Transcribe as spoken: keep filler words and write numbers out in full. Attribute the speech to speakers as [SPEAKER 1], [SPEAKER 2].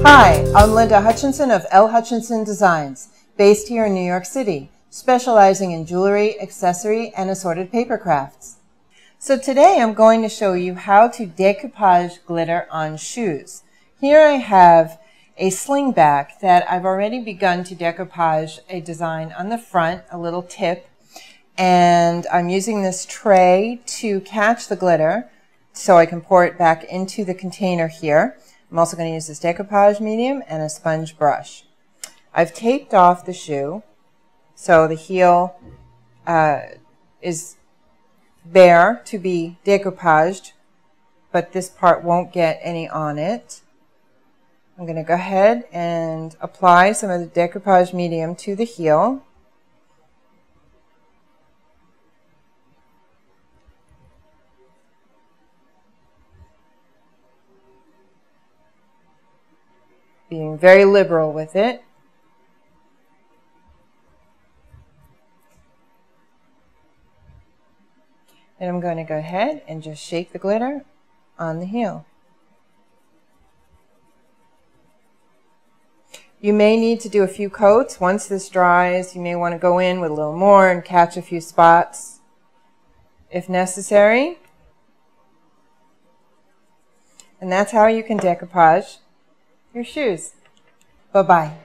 [SPEAKER 1] Hi, I'm Linda Hutchinson of L. Hutchinson Designs, based here in New York City, specializing in jewelry, accessory, and assorted paper crafts. So today I'm going to show you how to decoupage glitter on shoes. Here I have a slingback that I've already begun to decoupage a design on the front, a little tip, and I'm using this tray to catch the glitter so I can pour it back into the container here. I'm also going to use this decoupage medium and a sponge brush. I've taped off the shoe so the heel uh, is bare to be decoupaged, but this part won't get any on it. I'm going to go ahead and apply some of the decoupage medium to the heel. Being very liberal with it. And I'm going to go ahead and just shake the glitter on the heel. You may need to do a few coats. Once this dries, you may want to go in with a little more and catch a few spots if necessary. And that's how you can decoupage your shoes. Bye-bye.